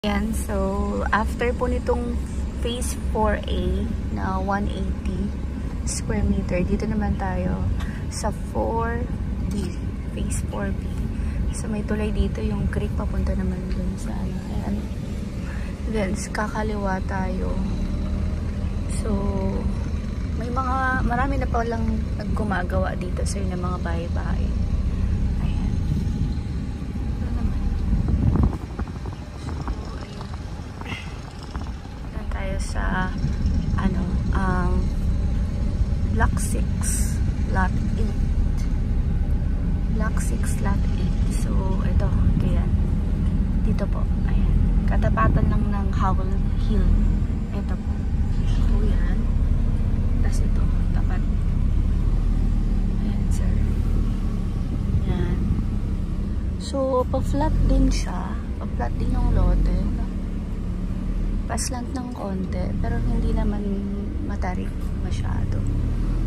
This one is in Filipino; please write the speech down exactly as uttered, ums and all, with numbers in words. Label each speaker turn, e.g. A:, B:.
A: Yan, so after po nitong phase four A na one eighty square meter, dito naman tayo sa four B, phase four B. So may tulay dito, yung creek papunta naman dun sa ano. Ayan. Then kakaliwa tayo. So may mga, marami na pa lang naggumagawa dito sa yun ng mga bahay-bahay. Sa ano ang um, block six lot eight, block six lot eight. So ito, ayan dito po, ayan, katapatan lang ng Howell Hill. Ito po, so yan, tas ito tapat, ayan sir, yan. So pa flat din siya, pa flat din yung lote, paslant ng konti, pero hindi naman matarik masyado.